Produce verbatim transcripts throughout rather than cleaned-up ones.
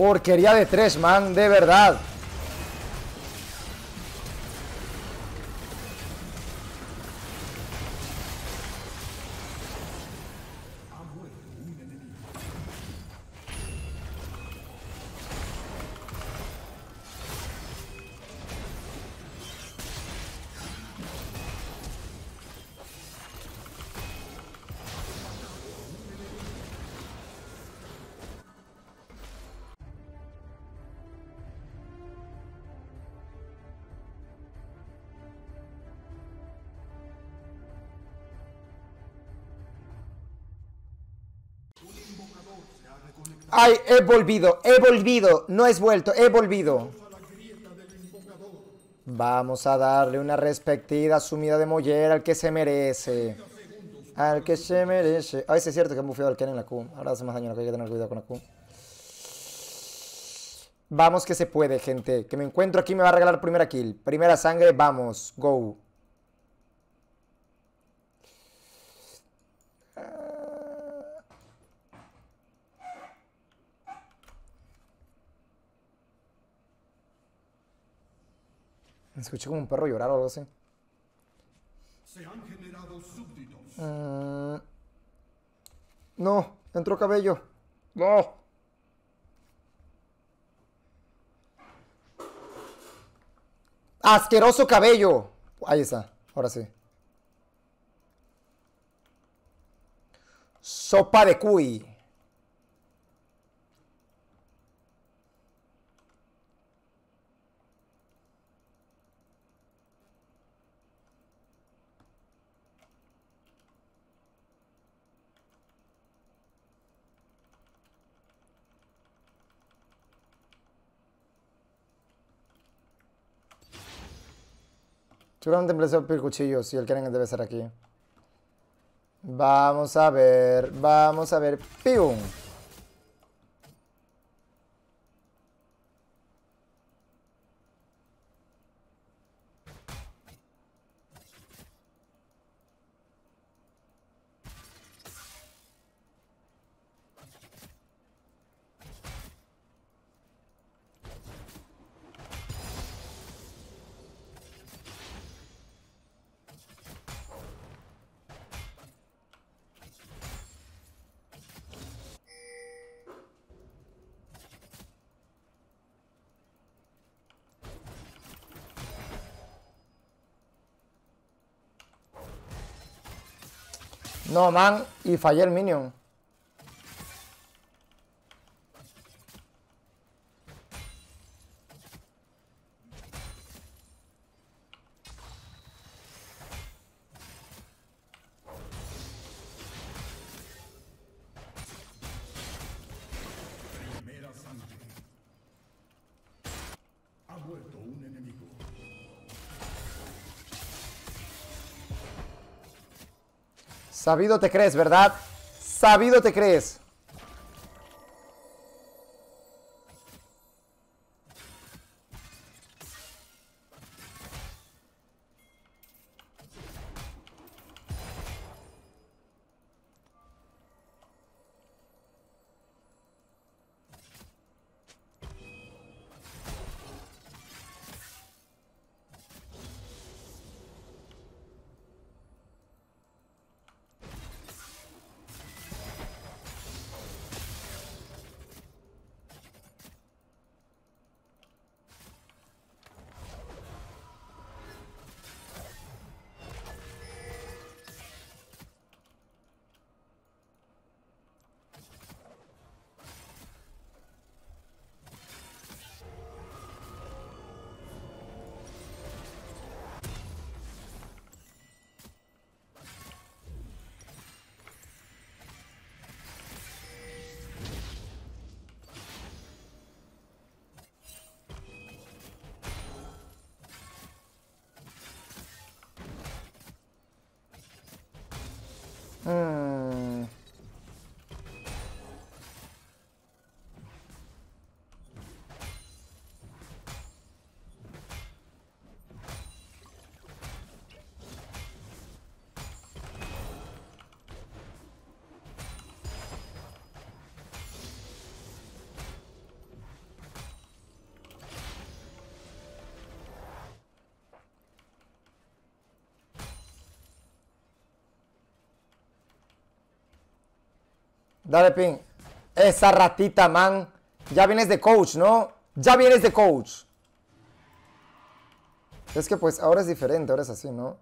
Porquería de tres, man, de verdad. Ay, he volvido, he volvido, no es vuelto, he volvido. Vamos a darle una respectiva sumida de mollera al que se merece. Al que se merece. Ay, sí es cierto que han bufeado al Ken en la Q. Ahora hace más daño, no hay que tener cuidado con la Q. Vamos que se puede, gente. Que me encuentro aquí me va a regalar primera kill. Primera sangre, vamos, go. Me escuché como un perro llorar o algo así. Se han generado súbditos. Uh, no, entró cabello. No. Asqueroso cabello. Ahí está, ahora sí. Sopa de cuy. Seguramente empecé el cuchillo, si el Karen debe ser aquí. Vamos a ver, vamos a ver. ¡Pium! No, man, y fallé el minion. Primera sangre. Ha muerto un enemigo. Sabido te crees, ¿verdad? Sabido te crees. Dale, ping. Esa ratita, man. Ya vienes de coach, ¿no? Ya vienes de coach. Es que pues ahora es diferente, ahora es así, ¿no?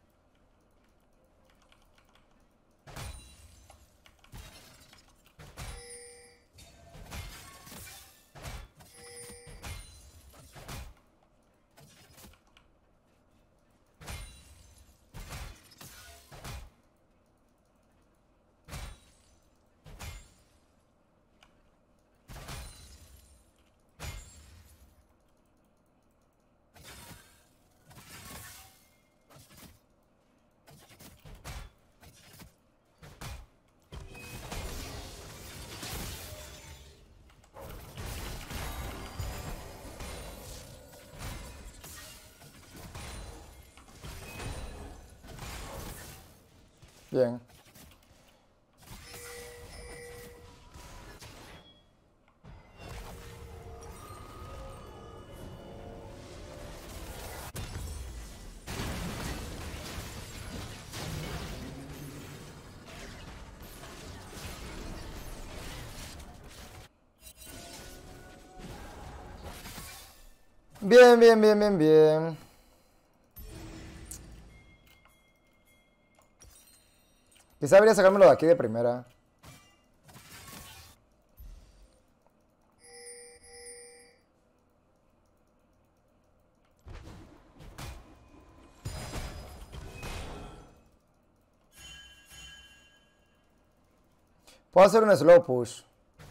Bien. Bien, bien, bien, bien, bien. Quizá debería sacármelo de aquí de primera. Puedo hacer un slow push.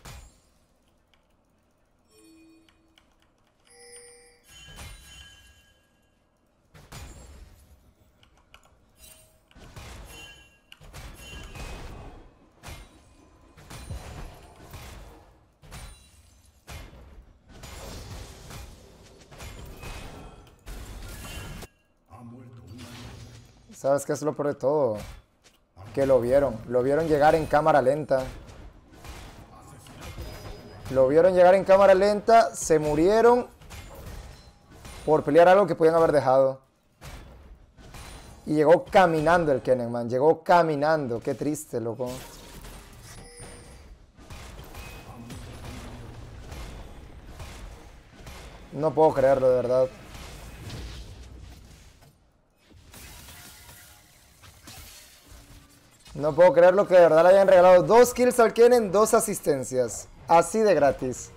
¿Sabes qué es lo peor de todo? Que lo vieron. Lo vieron llegar en cámara lenta. Lo vieron llegar en cámara lenta. Se murieron por pelear algo que podían haber dejado. Y llegó caminando el Kennen, man. Llegó caminando. Qué triste, loco. No puedo creerlo, de verdad. No puedo creerlo que de verdad le hayan regalado dos kills al Kennen, dos asistencias. Así de gratis.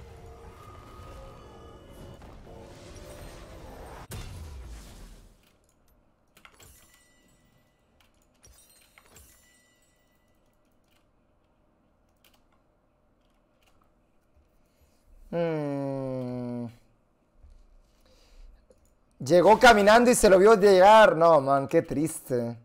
Hmm. Llegó caminando y se lo vio llegar. No, man, qué triste.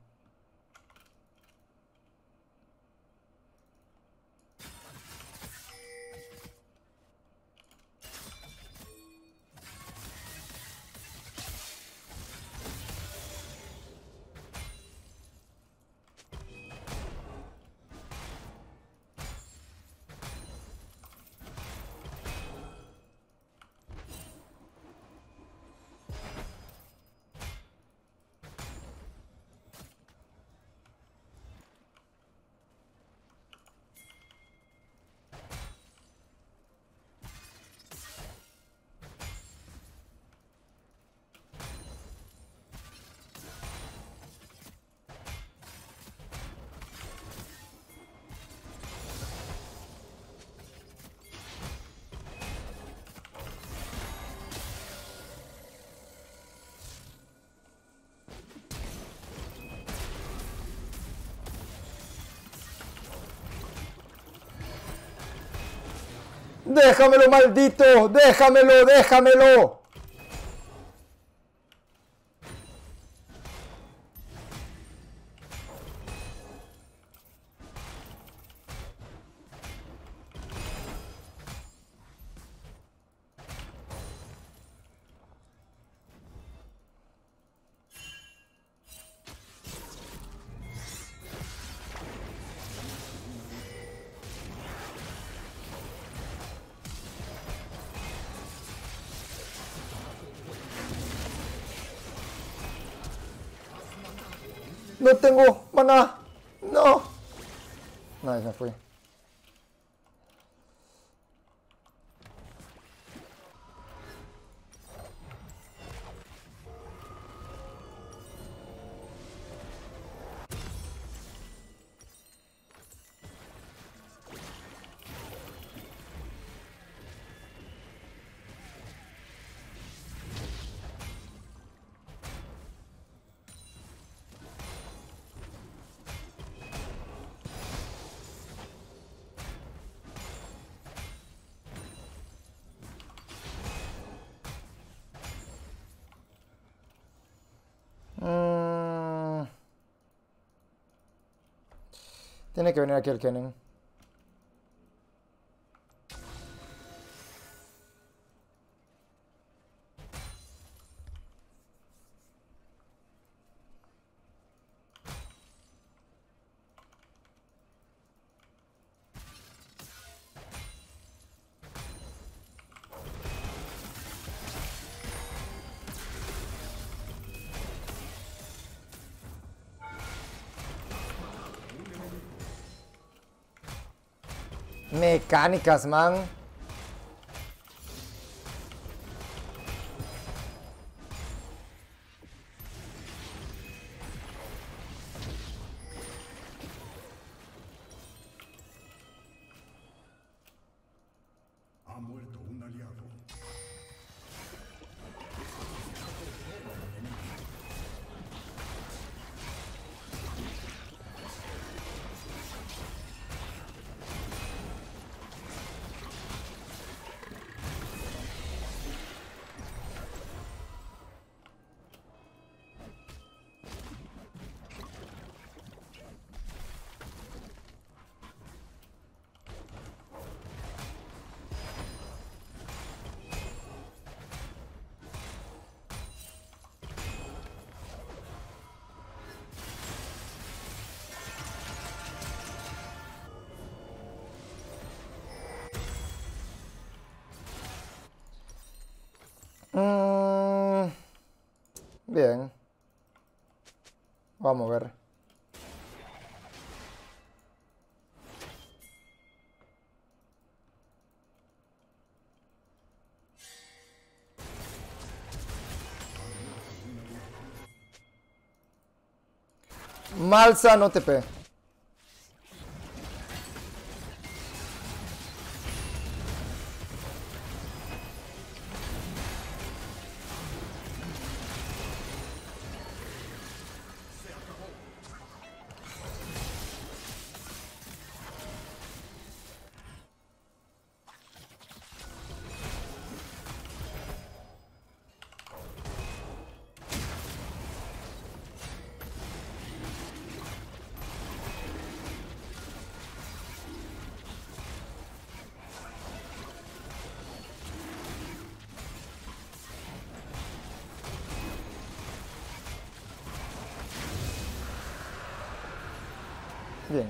¡Déjamelo, maldito! ¡Déjamelo, déjamelo! No tengo maná. No. No, me fui. Tiene que venir aquí el Kennen. Mecánicas, man. Ha muerto un aliado. Mm, bien. Vamos a ver. Malsa, no te pe. Bien.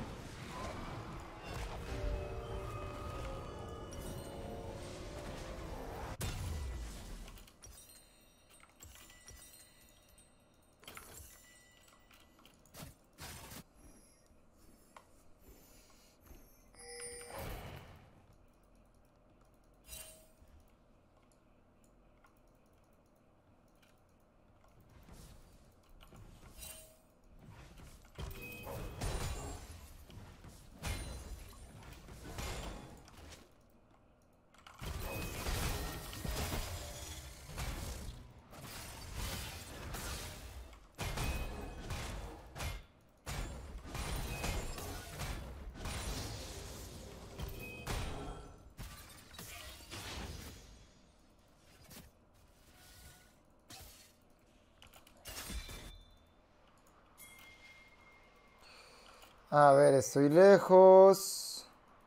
A ver, estoy lejos.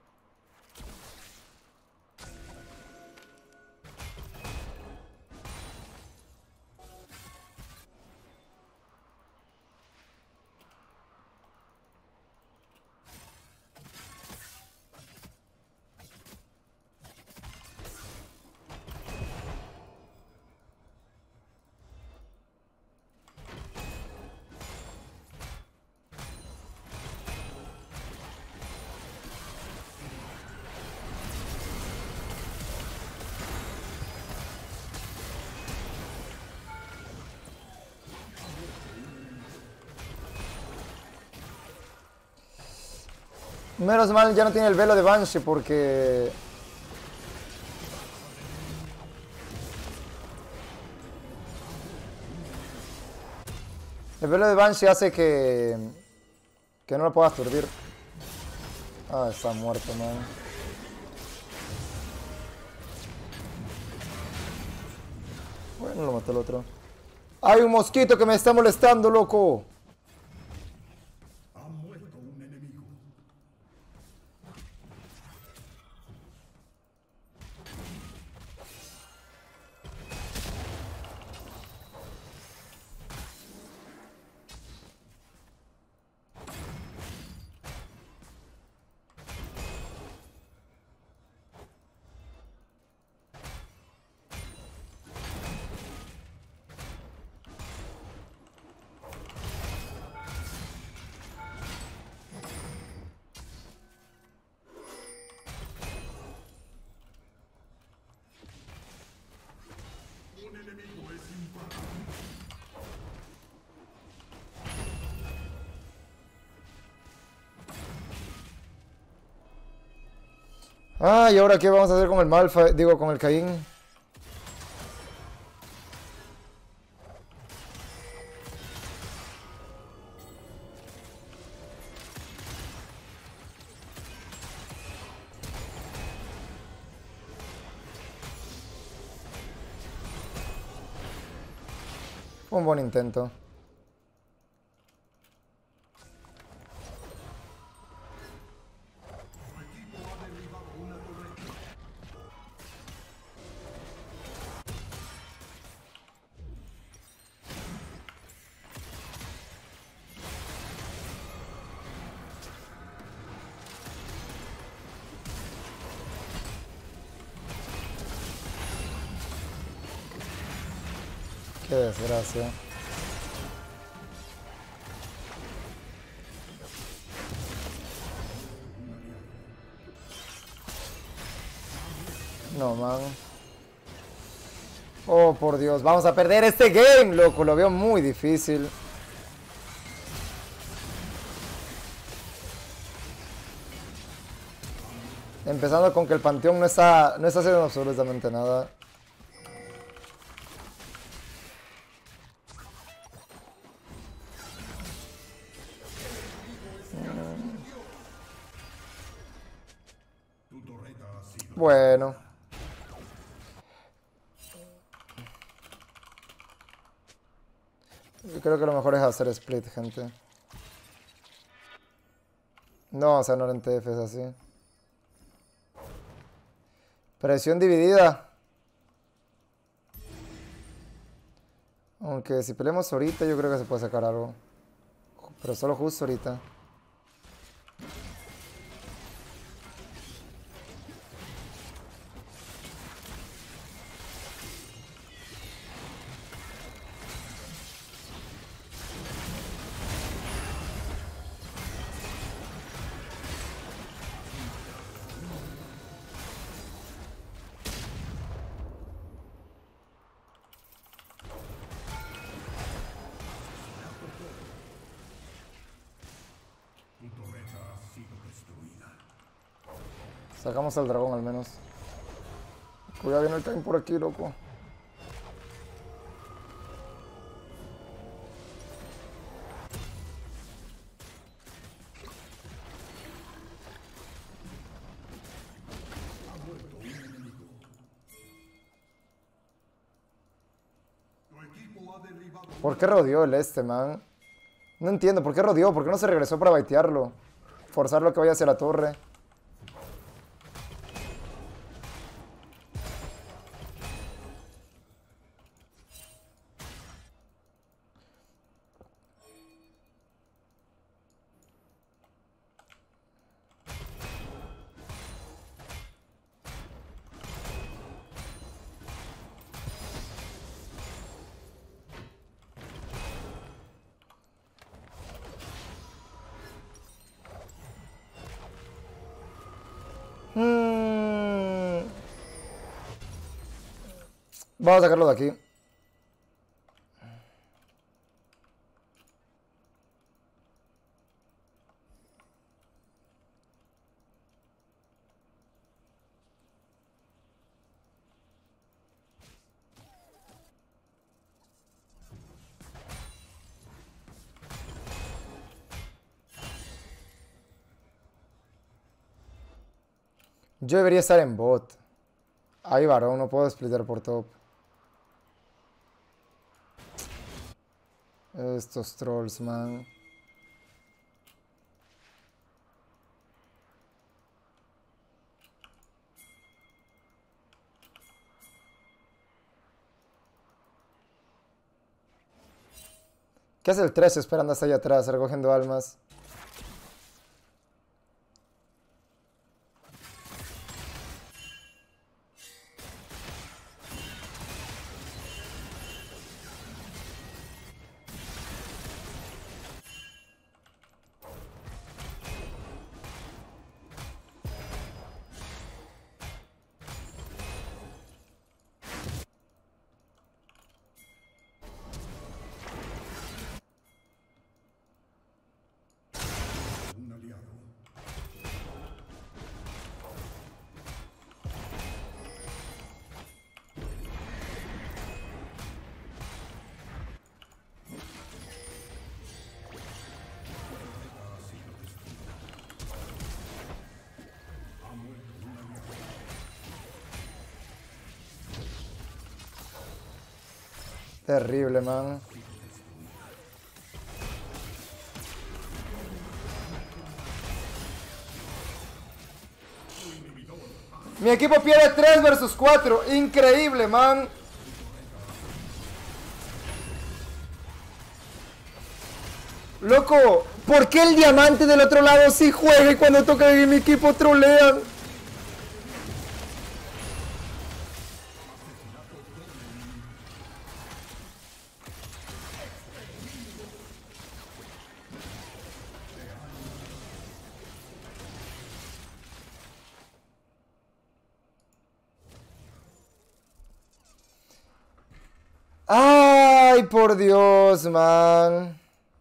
Menos mal ya no tiene el velo de Banshee porque... El velo de Banshee hace que... Que no lo pueda aturdir. Ah, está muerto, man. Bueno, lo mató el otro. ¡Hay un mosquito que me está molestando, loco! Ha muerto un enemigo. Ah, ¿y ahora qué vamos a hacer con el Malphite? Digo, con el Caín. Un buen intento. Qué desgracia. No, man. Oh, por Dios. Vamos a perder este game, loco. Lo veo muy difícil. Empezando con que el Panteón no está, no está haciendo absolutamente nada. Bueno. Yo creo que lo mejor es hacer split, gente. No, o sea, no en T F es así. Presión dividida. Aunque si peleamos ahorita yo creo que se puede sacar algo. Pero solo justo ahorita. Sacamos al dragón al menos. Cuidado, viene el Kayn por aquí, loco. ¿Por qué rodeó el este, man? No entiendo, ¿por qué rodeó? ¿Por qué no se regresó para baitearlo? Forzarlo que vaya hacia la torre. Hmm. Vamos a sacarlo de aquí. Yo debería estar en bot. Ahí varón, no puedo splitter por top. Estos trolls, man. ¿Qué hace el trece esperando hasta allá atrás, recogiendo almas? Terrible, man. Mi equipo pierde tres versus cuatro. Increíble, man. Loco, ¿por qué el diamante del otro lado sí juega y cuando toca en mi equipo trolean? Ay, por Dios, man.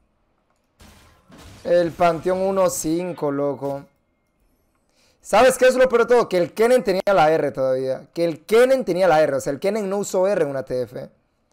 El Panteón uno cinco, loco. ¿Sabes qué es lo peor de todo? Que el Kennen tenía la R todavía. Que el Kennen tenía la R. O sea, el Kennen no usó R en una T F.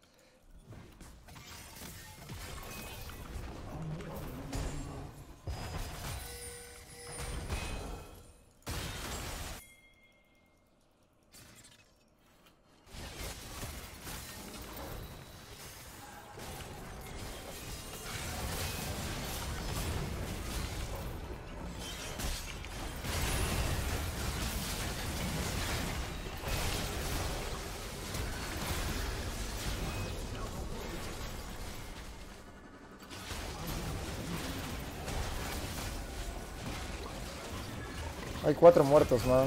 Hay cuatro muertos, man.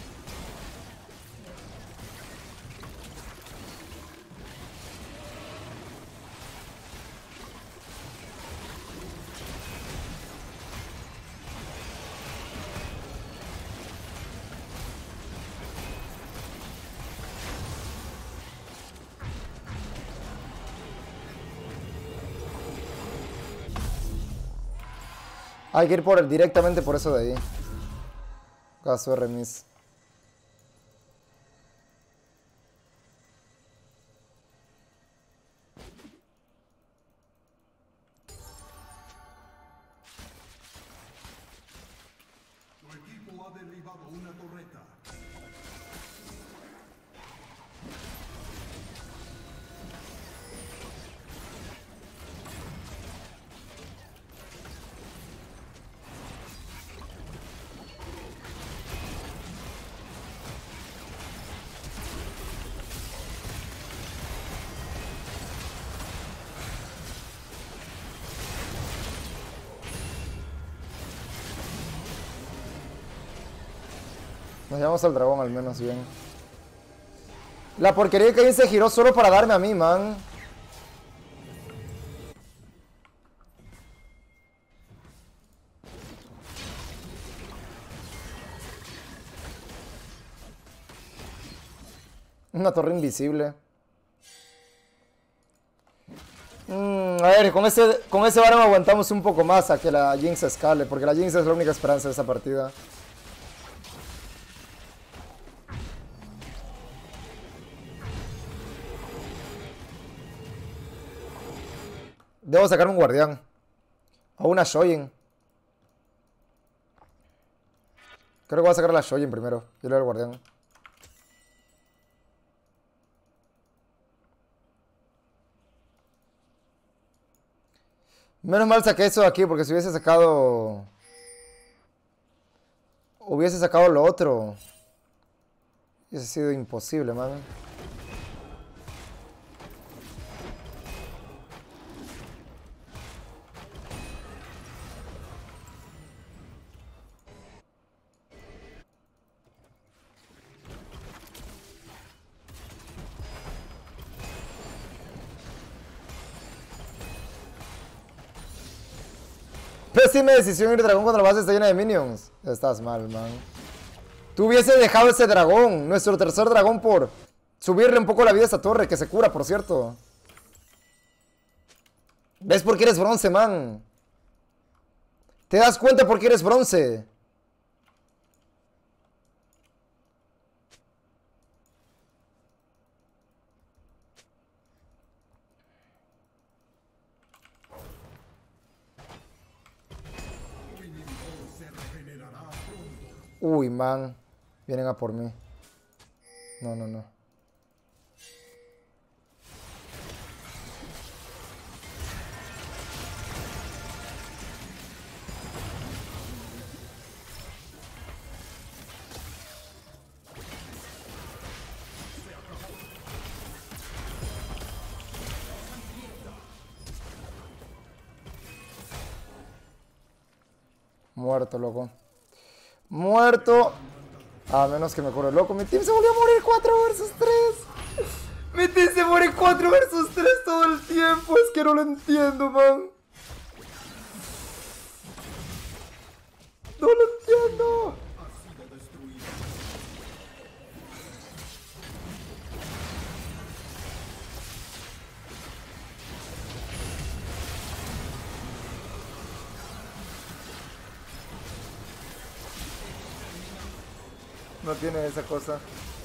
Hay que ir por el, directamente por eso de ahí. Caso de remis. Tu equipo ha derribado una torreta. Nos llevamos al dragón al menos bien. La porquería que ahí se giró solo para darme a mí, man. Una torre invisible. Mm, a ver, con ese, con ese Baron aguantamos un poco más a que la Jinx escale, porque la Jinx es la única esperanza de esa partida. Debo sacar un guardián. O una Shoyin. Creo que voy a sacar la Shoyin primero. Y luego el guardián. Menos mal saqué eso de aquí, porque si hubiese sacado... Hubiese sacado lo otro. Hubiese sido imposible, man. Pésima decisión ir dragón cuando la base está llena de minions. Estás mal, man. Tú hubiese dejado ese dragón, nuestro tercer dragón, por subirle un poco la vida a esta torre, que se cura, por cierto. ¿Ves por qué eres bronce, man? ¿Te das cuenta por qué eres bronce? Uy, man. Vienen a por mí. No, no, no. Muerto, loco. Muerto. A menos que me cure, loco. Mi team se volvió a morir cuatro versus tres. Mi team se muere cuatro versus tres todo el tiempo. Es que no lo entiendo, man. No lo entiendo. No tiene esa cosa.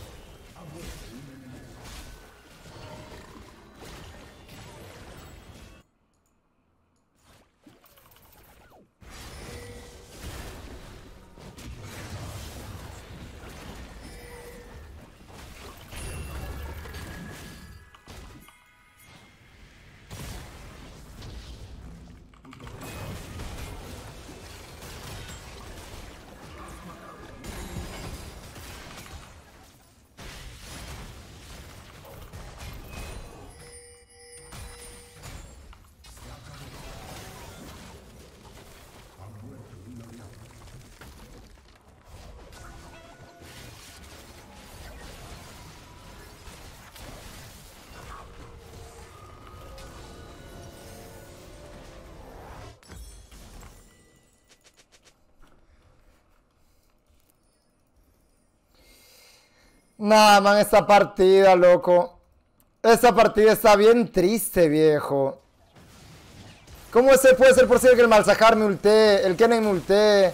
Nah, man, esta partida, loco. Esta partida está bien triste, viejo. ¿Cómo se puede ser posible que el Malzahar me ultee, el Kennen me ultee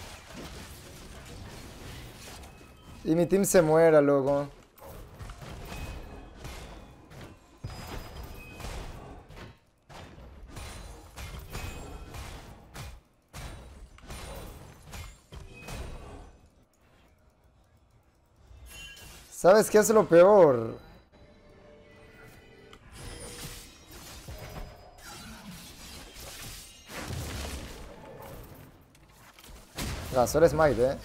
y mi team se muera, loco? ¿Sabes qué es lo peor? Gasol Smite, eh.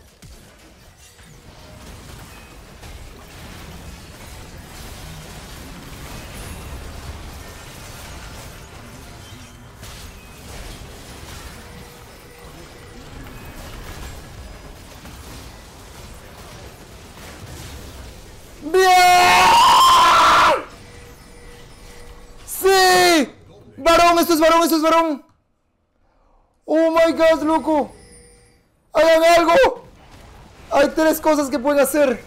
¡Bien! ¡Sí! ¡Varón! ¡Esto es varón! ¡Esto es varón! ¡Oh my god, loco! ¡Hagan algo! Hay tres cosas que pueden hacer.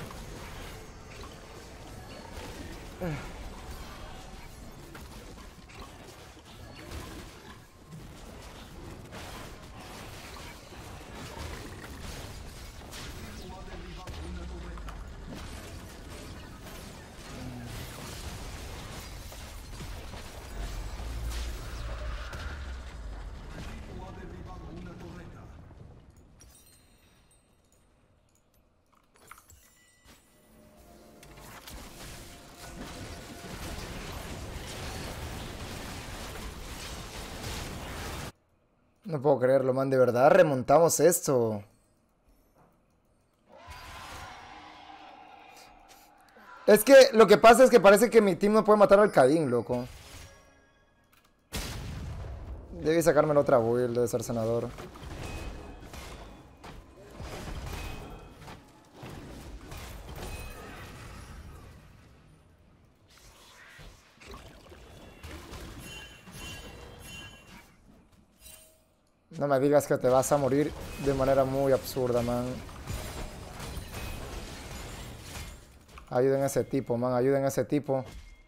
No puedo creerlo, man. De verdad remontamos esto. Es que lo que pasa es que parece que mi team no puede matar al Kadin, loco. Debí sacarme la otra build de ser senador. No me digas que te vas a morir de manera muy absurda, man. Ayuden a ese tipo, man. Ayuden a ese tipo.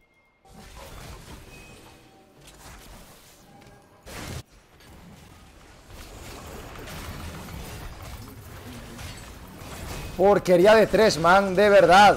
Porquería de tres, man. De verdad.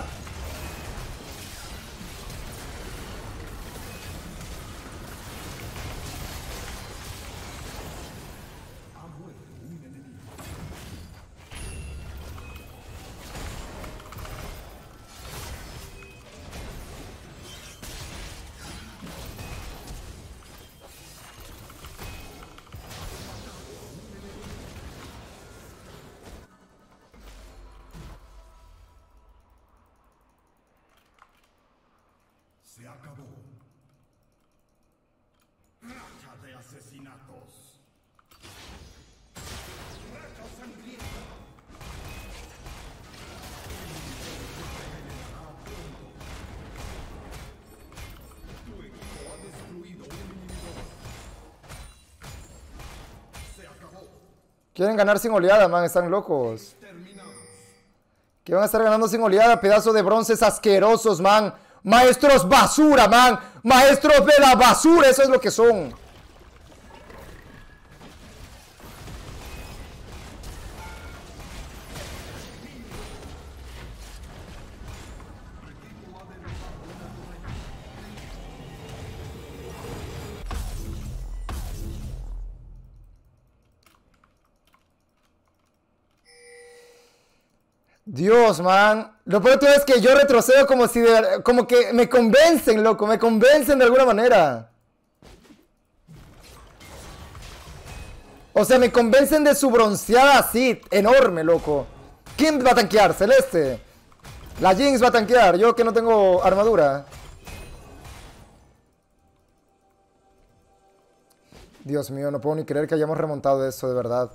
Quieren ganar sin oleada, man. Están locos. ¿Qué van a estar ganando sin oleada? Pedazos de bronces asquerosos, man. Maestros basura, man. Maestros de la basura. Eso es lo que son. Dios, man. Lo peor de todo es que yo retrocedo como si de, como que me convencen, loco. Me convencen de alguna manera. O sea, me convencen de su bronceada así, enorme, loco. ¿Quién va a tanquear? Celeste. La Jinx va a tanquear. Yo que no tengo armadura. Dios mío, no puedo ni creer que hayamos remontado eso, de verdad.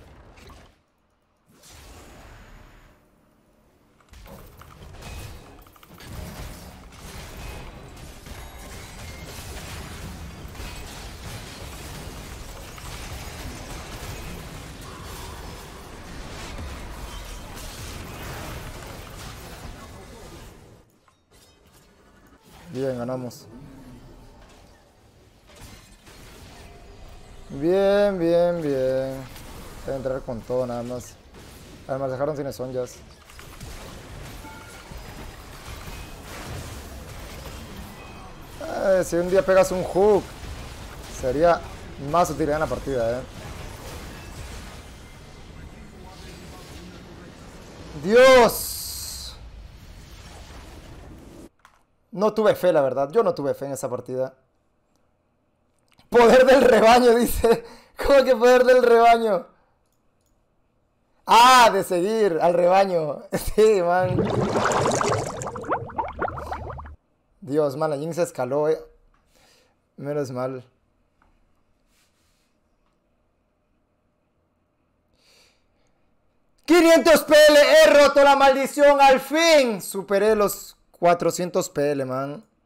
Bien, ganamos. Bien, bien, bien. Voy a entrar con todo nada más. Además dejaron sin sonjas. Eh, si un día pegas un hook, sería más utilidad en la partida, eh. Dios. No tuve fe, la verdad. Yo no tuve fe en esa partida. Poder del rebaño, dice. ¿Cómo que poder del rebaño? Ah, de seguir al rebaño. Sí, man. Dios, man, la Jinx se escaló, eh. Menos mal. quinientos P L, he roto la maldición, al fin. Superé los cuatrocientos P L, man.